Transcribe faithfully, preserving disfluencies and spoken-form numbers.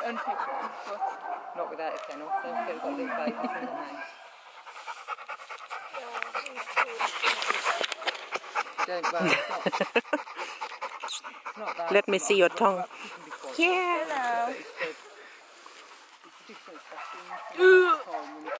unpicked one, but not without a kennel. They've got little babies in the house. Don't worry, it's not, it's not that. Let me see your tongue. Yeah. Hello. It's a different setting.